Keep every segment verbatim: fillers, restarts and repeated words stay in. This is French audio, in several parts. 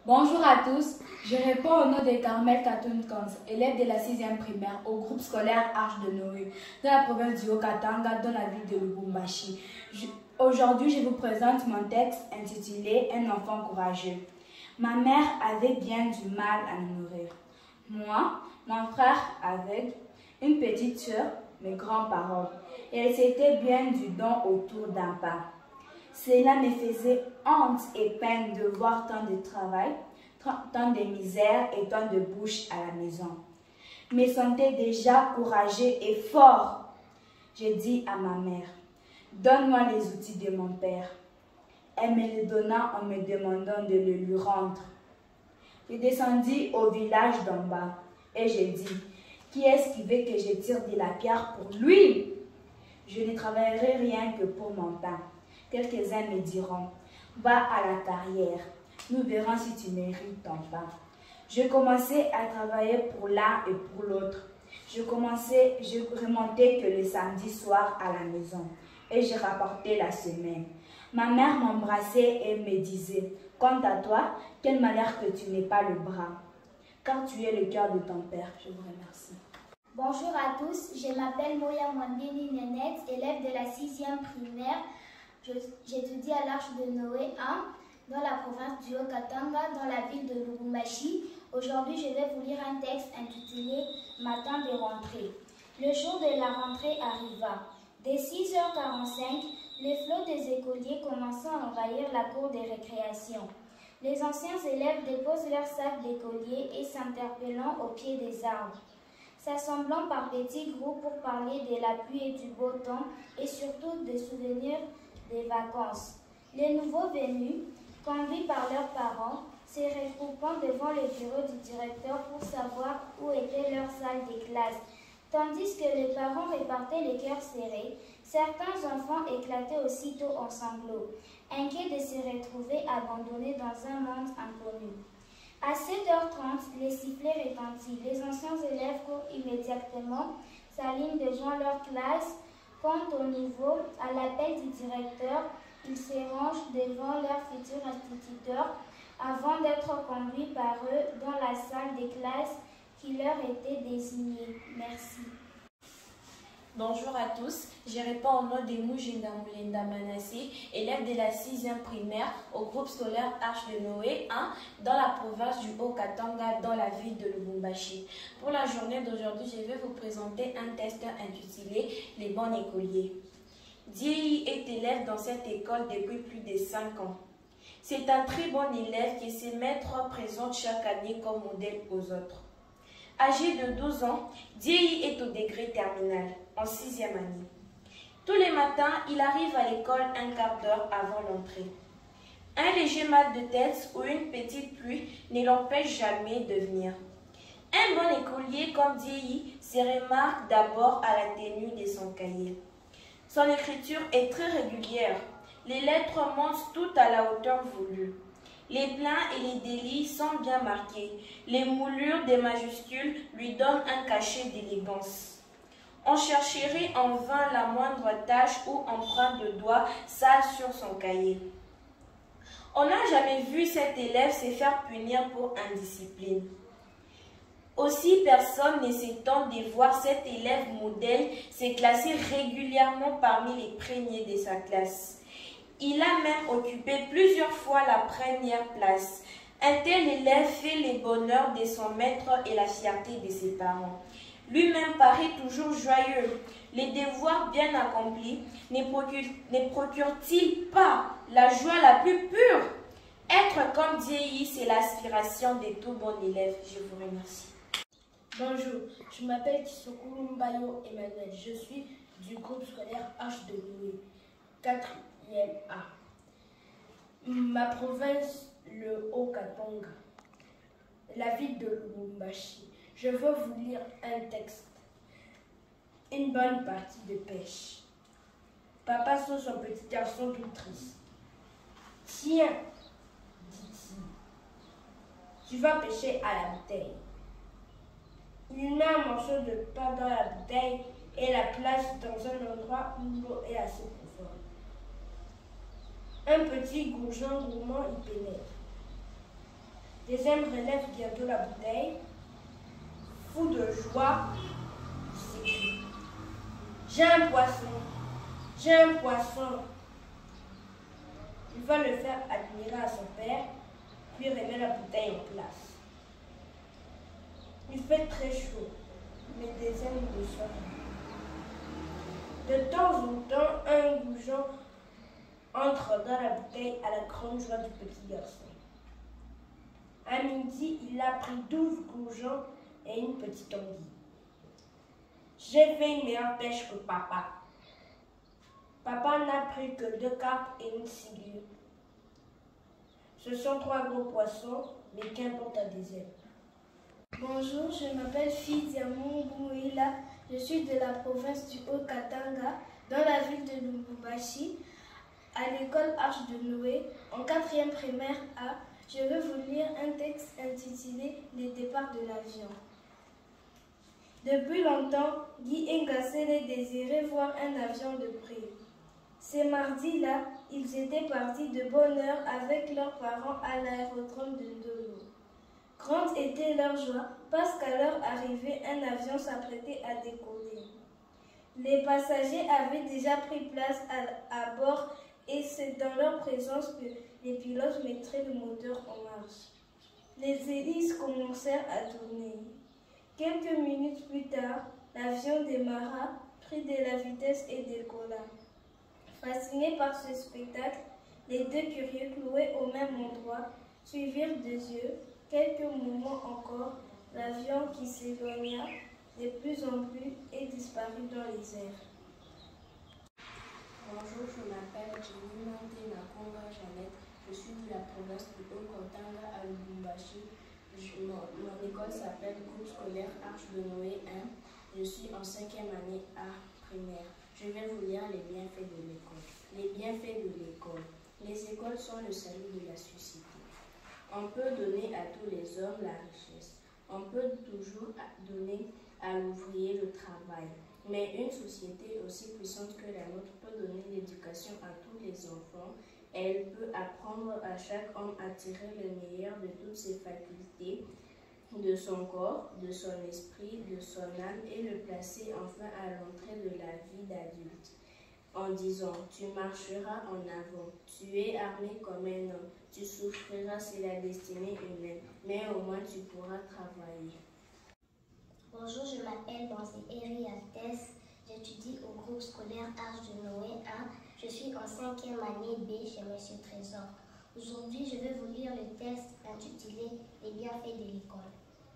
Bonjour à tous, je réponds au nom de Carmel Katoun-Kans, élève de la sixième primaire au groupe scolaire Arche de Noé, dans la province du Haut-Katanga, dans la ville de Lubumbashi. Aujourd'hui, je vous présente mon texte intitulé « Un enfant courageux ». Ma mère avait bien du mal à nous nourrir. Moi, mon frère aveugle, une petite sœur, mes grands-parents. Et elles s'étaient bien du don autour d'un pas. Cela me faisait honte et peine de voir tant de travail, tant de misère et tant de bouches à la maison. Je me sentais déjà courageux et fort. J'ai dit à ma mère, donne-moi les outils de mon père. Elle me les donna en me demandant de le lui rendre. Je descendis au village d'en bas et j'ai dit, qui est-ce qui veut que je tire de la pierre pour lui? Je ne travaillerai rien que pour mon pain. Quelques-uns me diront, va à la carrière, nous verrons si tu mérites ton pain. Je commençais à travailler pour l'un et pour l'autre. Je commençais, je remontais que le samedi soir à la maison et je rapportais la semaine. Ma mère m'embrassait et me disait, quant à toi, quel malheur que tu n'aies pas le bras, car tu es le cœur de ton père. Je vous remercie. Bonjour à tous, je m'appelle Moya Mwandini Nenet, élève de la sixième primaire. J'étudie à l'Arche de Noé un, dans la province du Haut-Katanga, dans la ville de Lubumbashi. Aujourd'hui, je vais vous lire un texte intitulé « Matin de rentrée ». Le jour de la rentrée arriva. Dès six heures quarante-cinq, les flots des écoliers commençaient à envahir la cour des récréations. Les anciens élèves déposent leurs sacs d'écoliers et s'interpellant au pied des arbres, s'assemblant par petits groupes pour parler de la pluie et du beau temps et surtout des souvenirs des vacances. Les nouveaux venus, conduits par leurs parents, se regroupant devant le bureau du directeur pour savoir où était leur salle de classe. Tandis que les parents répartaient les cœurs serrés, certains enfants éclataient aussitôt en sanglots, inquiets de se retrouver abandonnés dans un monde inconnu. À sept heures trente, les sifflets retentissent. Les anciens élèves courent immédiatement, s'alignent devant leur classe. Quant au niveau, à l'appel du directeur, ils se rangent devant leur futur instituteur avant d'être conduits par eux dans la salle de classe qui leur était désignée. Merci. Bonjour à tous, je réponds au nom de Mujinda Mulenda Manassé, élève de la sixième primaire au groupe scolaire Arche de Noé un, dans la province du Haut-Katanga, dans la ville de Lubumbashi. Pour la journée d'aujourd'hui, je vais vous présenter un texte intitulé « Les bons écoliers ». Diei est élève dans cette école depuis plus de cinq ans. C'est un très bon élève qui ses maîtres présentent chaque année comme modèle aux autres. Âgé de douze ans, Diei est au degré terminal, en sixième année. Tous les matins, il arrive à l'école un quart d'heure avant l'entrée. Un léger mal de tête ou une petite pluie ne l'empêche jamais de venir. Un bon écolier comme Diei se remarque d'abord à la tenue de son cahier. Son écriture est très régulière. Les lettres montent toutes à la hauteur voulue. Les pleins et les délits sont bien marqués. Les moulures des majuscules lui donnent un cachet d'élégance. On chercherait en vain la moindre tache ou empreinte de doigt sale sur son cahier. On n'a jamais vu cet élève se faire punir pour indiscipline. Aussi, personne ne s'étonne de voir cet élève modèle se classer régulièrement parmi les premiers de sa classe. Il a même occupé plusieurs fois la première place. Un tel élève fait le bonheur de son maître et la fierté de ses parents. Lui-même paraît toujours joyeux. Les devoirs bien accomplis ne procurent-ils pas la joie la plus pure? Être comme Diei, c'est l'aspiration de tout bon élève. Je vous remercie. Bonjour, je m'appelle Kisokulu Mbayo Emmanuel. Je suis du groupe scolaire H de Louis, quatrième A. Ma province, le Haut-Katanga, la ville de Lubumbashi. Je veux vous lire un texte. Une bonne partie de pêche. Papa sauve son petit garçon tout triste. Tiens, dit-il, tu vas pêcher à la bouteille. Il met un morceau de pain dans la bouteille et la place dans un endroit où l'eau est assez profonde. Un petit gourgeon gourmand y pénètre. Deuxième relève bientôt la bouteille. Fou de joie, s'écrie. J'ai un poisson, j'ai un poisson. Il va le faire admirer à son père, puis remet la bouteille en place. Il fait très chaud, mais des ailes de sol. De temps en temps, un goujon entre dans la bouteille à la grande joie du petit garçon. À midi, il a pris douze goujons et une petite anguille. J'ai fait une meilleure pêche que papa. Papa n'a pris que deux carpes et une ciguë. Ce sont trois gros poissons, mais qu'importe à des ailes. Bonjour, je m'appelle Fidiamou Bouila. Je suis de la province du Haut-Katanga, dans la ville de Lubumbashi, à l'école Arche de Noé, en quatrième primaire A. Je vais vous lire un texte intitulé « Les départs de l'avion ». Depuis longtemps, Guy Engasele désirait voir un avion de près. Ces mardis-là, ils étaient partis de bonne heure avec leurs parents à l'aérodrome de Ndolo. Grande était leur joie parce qu'à leur arrivée, un avion s'apprêtait à décoller. Les passagers avaient déjà pris place à, à bord et c'est dans leur présence que les pilotes mettraient le moteur en marche. Les hélices commencèrent à tourner. Quelques minutes plus tard, l'avion démarra, prit de la vitesse et décolla. Fascinés par ce spectacle, les deux curieux cloués au même endroit suivirent des yeux, quelques moments encore, l'avion qui s'éloigna de plus en plus et disparut dans les airs. Bonjour, je m'appelle Jenny Mandé Nakonga Jeannette. Je suis de la province du Haut-Katanga à Lubumbashi. Je, mon, mon école s'appelle Groupe scolaire Arche de Noé un. Je suis en cinquième année A primaire. Je vais vous lire les bienfaits de l'école. Les bienfaits de l'école. Les écoles sont le salut de la société. On peut donner à tous les hommes la richesse. On peut toujours donner à l'ouvrier le travail. Mais une société aussi puissante que la nôtre peut donner l'éducation à tous les enfants. Elle peut apprendre à chaque homme à tirer le meilleur de toutes ses facultés, de son corps, de son esprit, de son âme et le placer enfin à l'entrée de la vie d'adulte. En disant, tu marcheras en avant, tu es armé comme un homme, tu souffriras, c'est la destinée humaine, mais au moins tu pourras travailler. Bonjour, je m'appelle Banzé Eri Altès, j'étudie au groupe scolaire Arche de Noé un. Je suis en cinquième année B chez Monsieur Trésor. Aujourd'hui, je vais vous lire le texte intitulé « Les bienfaits de l'école ».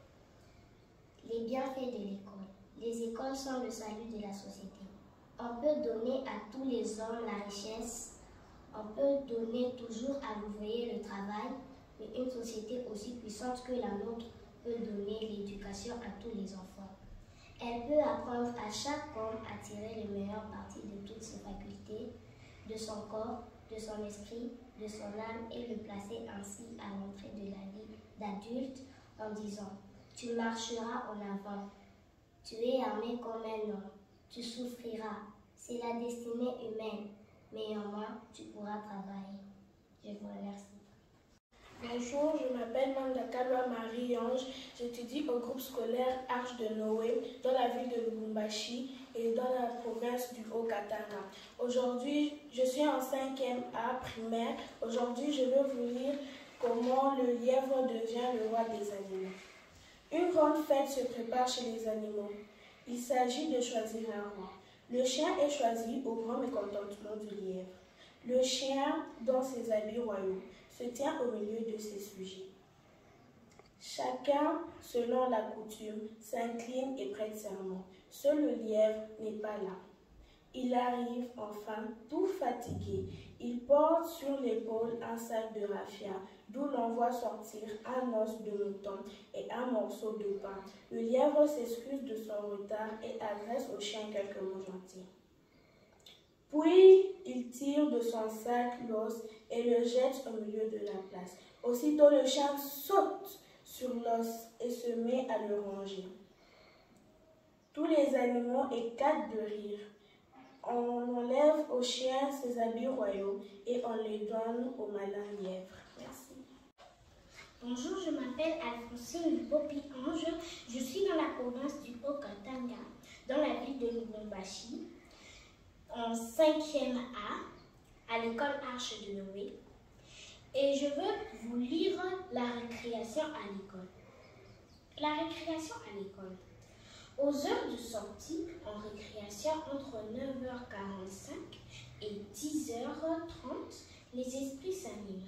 Les bienfaits de l'école. Les écoles sont le salut de la société. On peut donner à tous les hommes la richesse. On peut donner toujours à l'ouvrier le travail. Mais une société aussi puissante que la nôtre peut donner l'éducation à tous les enfants. Elle peut apprendre à chaque homme à tirer le meilleur parti de toutes ses facultés, de son corps, de son esprit, de son âme et le placer ainsi à l'entrée de la vie d'adulte en disant « Tu marcheras en avant, tu es armé comme un homme, tu souffriras, c'est la destinée humaine, mais en moi tu pourras travailler. » Je vous remercie. Bonjour, je m'appelle Mandakalwa Marie-Ange, j'étudie au groupe scolaire Arche de Noé dans la ville de Lubumbashi et dans la province du Haut-Katanga. Aujourd'hui, je suis en cinquième A primaire. Aujourd'hui, je vais vous lire comment le lièvre devient le roi des animaux. Une grande fête se prépare chez les animaux. Il s'agit de choisir un roi. Le chien est choisi au grand mécontentement du lièvre. Le chien, dans ses habits royaux, se tient au milieu de ses sujets. Chacun, selon la coutume, s'incline et prête serment. Seul le lièvre n'est pas là. Il arrive enfin, tout fatigué. Il porte sur l'épaule un sac de raffia, d'où l'on voit sortir un os de mouton et un morceau de pain. Le lièvre s'excuse de son retard et adresse au chien quelques mots gentils. Puis, il tire de son sac l'os et le jette au milieu de la place. Aussitôt, le chien saute sur l'os et se met à le ranger. Tous les animaux éclatent de rire. On enlève au chien ses habits royaux et on les donne au malin lièvre. Merci. Bonjour, je m'appelle Alphonsine Bopi-Ange. Je suis dans la province du Haut-Katanga, dans la ville de Lubumbashi, en cinquième A, à l'école Arche de Noé. Et je veux vous lire la récréation à l'école. La récréation à l'école. Aux heures de sortie en récréation entre neuf heures quarante-cinq et dix heures trente, les esprits s'animent.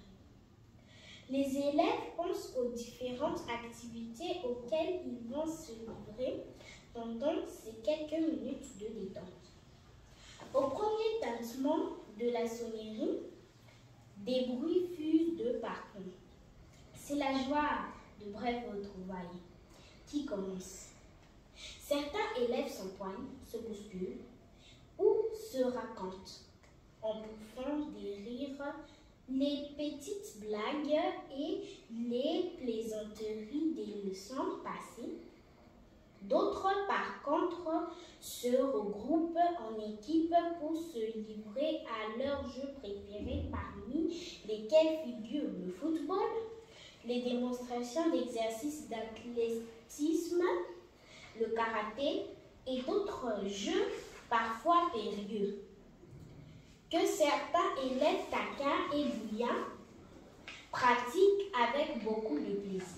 Les élèves pensent aux différentes activités auxquelles ils vont se livrer pendant ces quelques minutes de détente. Au premier tintement de la sonnerie, des bruits fusent de partout. C'est la joie de brèves retrouvailles qui commence. Certains élèves s'empoignent, se bousculent ou se racontent en bouffant des rires les petites blagues et les plaisanteries des leçons passées. D'autres, par contre, se regroupent en équipe pour se livrer à leurs jeux préférés, parmi lesquels figurent le football, les démonstrations d'exercices d'athlétisme, le karaté et d'autres jeux parfois périlleux, que certains élèves taquins et bouillants pratiquent avec beaucoup de plaisir.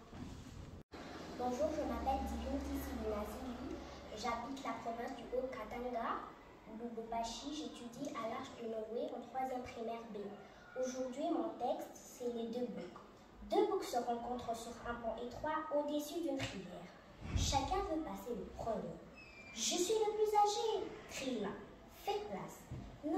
Bonjour, je m'appelle Divine Kissi. J'habite la province du Haut-Katanga, Lubumbashi. J'étudie à l'Arche de Noé en troisième primaire B. Aujourd'hui, mon texte, c'est les deux boucs. Deux boucs se rencontrent sur un pont étroit au-dessus d'une rivière. Chacun veut passer le premier. « Je suis le plus âgé !» crie l'un. « Faites place !»« Non !»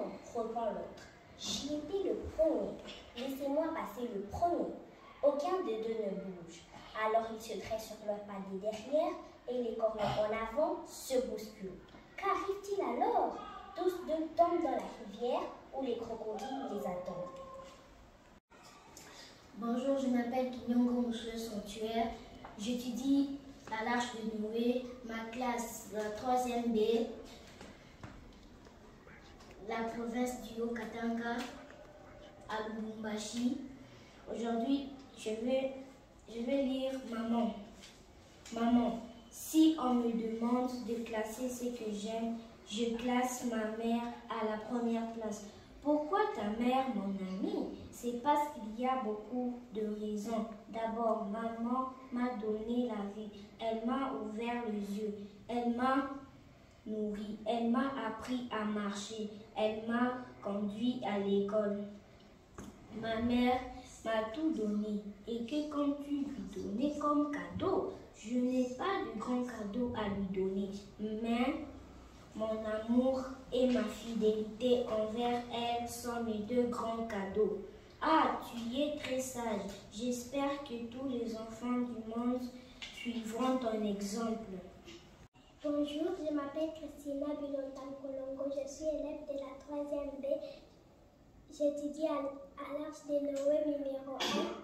répond l'autre. « J'y étais le premier. Laissez-moi passer le premier. » Aucun des deux ne bouge. Alors ils se traitent sur leurs paliers derrière et les cornes en avant se bousculent. Qu'arrive-t-il alors? Tous deux tombent dans la rivière où les crocodiles les attendent. Bonjour, je m'appelle Kinyongo Moussoué Sanctuaire. J'étudie à l'Arche de Noé, ma classe, la troisième B, la province du Haut-Katanga, à Lubumbashi. Aujourd'hui, je vais, je vais lire Maman. Maman, si on me demande de classer ce que j'aime, je classe ma mère à la première place. Pourquoi ta mère, mon amie? C'est parce qu'il y a beaucoup de raisons. D'abord, maman m'a donné la vie. Elle m'a ouvert les yeux. Elle m'a nourri. Elle m'a appris à marcher. Elle m'a conduit à l'école. Ma mère m'a tout donné. Et que comptes-tu lui donner comme cadeau? Je n'ai pas de grand cadeau à lui donner. Mais mon amour et ma fidélité envers elle sont mes deux grands cadeaux. Ah, tu es très sage. J'espère que tous les enfants du monde suivront ton exemple. Bonjour, je m'appelle Christina Bilontam Kolongo. Je suis élève de la troisième B. J'étudie à, à l'Arche de Noé numéro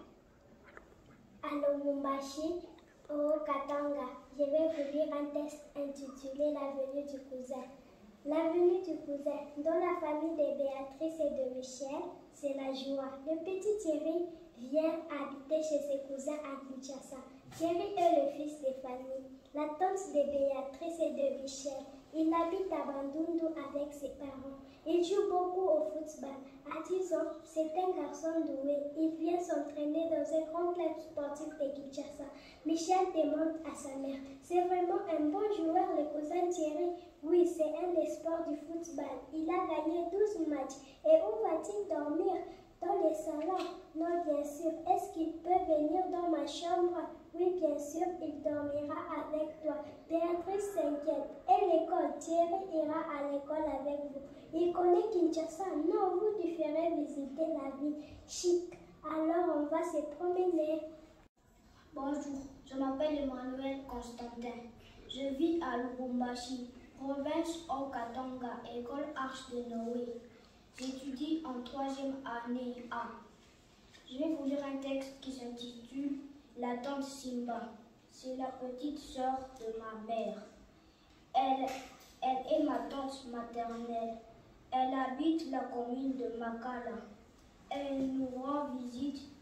un à Lubumbashi, au Katanga. Je vais vous lire un texte intitulé La venue du cousin. La venue du cousin. Dans la famille de Béatrice et de Michel, c'est la joie. Le petit Thierry vient habiter chez ses cousins à Kinshasa. Thierry est le fils de famille, la tante de Béatrice et de Michel. Il habite à Bandundu avec ses parents. Il joue beaucoup au football. À dix ans, c'est un garçon doué. Il vient s'entraîner dans un grand club sportif de Kinshasa. Michel demande à sa mère, c'est vraiment un bon joueur le cousin Thierry? Oui, c'est un des sports du football. Il a gagné douze matchs. Et où va-t-il dormir? Dans le salon? Non, bien sûr. Est-ce qu'il peut venir dans ma chambre? Oui, bien sûr, il dormira avec toi. Béatrice s'inquiète. Et l'école? Thierry ira à l'école avec vous. Il connaît Kinshasa. Non, vous lui ferez visiter la ville chic. Alors on va se promener. Bonjour, je m'appelle Emmanuel Constantin. Je vis à Lubumbashi, province Haut-Katanga, école Arche de Noé. J'étudie en troisième année A. Je vais vous lire un texte qui s'intitule La tante Simba. C'est la petite sœur de ma mère. Elle, elle est ma tante maternelle. Elle habite la commune de Makala. Elle nous rend visite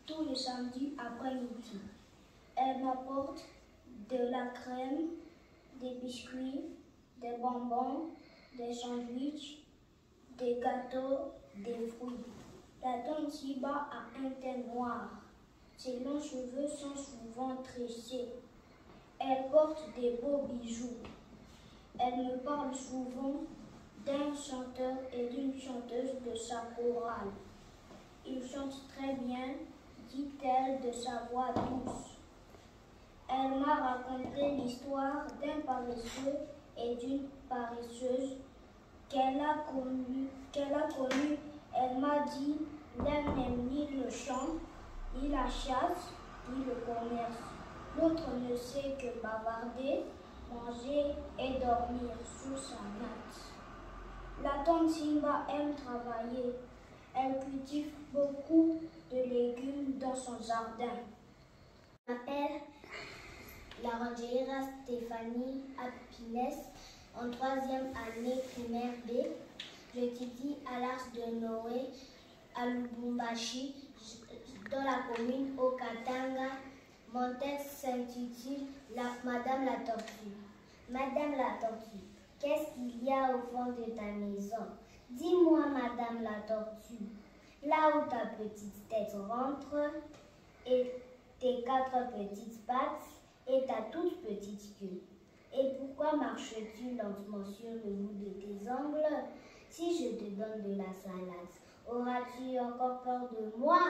tous les samedis après-midi. Elle m'apporte de la crème, des biscuits, des bonbons, des sandwichs, des gâteaux, des fruits. La tante Siba a un teint noir. Ses longs cheveux sont souvent tressés. Elle porte des beaux bijoux. Elle me parle souvent d'un chanteur et d'une chanteuse de sa chorale. Ils chantent très bien, dit-elle de sa voix douce. Elle m'a raconté l'histoire d'un paresseux et d'une paresseuse qu'elle a connue. Qu'elle a connu. Elle m'a dit, l'un n'aime ni le chant, ni la chasse, ni le commerce. L'autre ne sait que bavarder, manger et dormir sous sa natte. La tante Simba aime travailler. Elle cultive beaucoup de légumes dans son jardin. Je m'appelle Laranjeira Stéphanie Apines, en troisième année primaire B. J'étudie à l'Arche de Noé à Lubumbashi, dans la commune Okatanga. Mon texte s'intitule Madame la Tortue. Madame la Tortue, qu'est-ce qu'il y a au fond de ta maison? Dis-moi, Madame la Tortue, là où ta petite tête rentre, et tes quatre petites pattes, et ta toute petite queue. Et pourquoi marches-tu lentement sur le bout de tes ongles? Si je te donne de la salade, auras-tu encore peur de moi?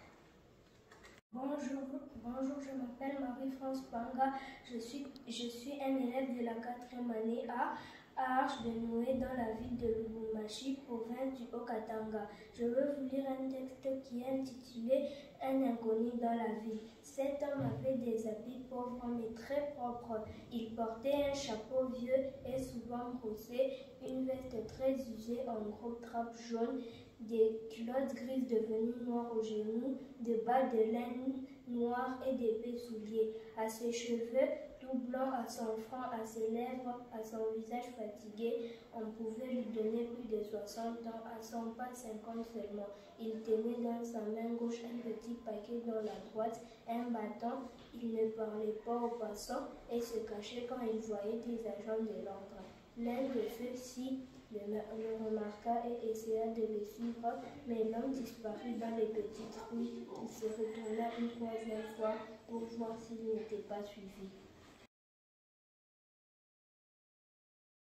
Bonjour, bonjour, je m'appelle Marie-France Panga, je suis, je suis un élève de la quatrième année A à Arche de Noé dans la ville de Lubumbashi, province du Haut-Katanga. Je veux vous lire un texte qui est intitulé « Un inconnu dans la ville ». Cet homme avait des habits pauvres mais très propres. Il portait un chapeau vieux et souvent brossé, une veste très usée en gros drap jaune, des culottes grises devenues noires aux genoux, des bas de laine noirs et d'épais souliers. À ses cheveux tout blancs, à son front, à ses lèvres, à son visage fatigué, on pouvait lui donner plus de soixante ans, à son pas cinquante seulement. Il tenait dans sa main gauche un petit paquet dans la droite, un bâton. Il ne parlait pas aux passants et se cachait quand il voyait des agents de l'ordre. L'un de ceux-ci le, le remarqua et essaya de le suivre, mais l'homme disparut dans les petites rues. Il se retourna une troisième fois pour voir s'il n'était pas suivi.